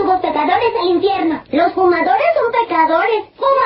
somos pecadores al infierno. Los fumadores son pecadores. ¡Fuma!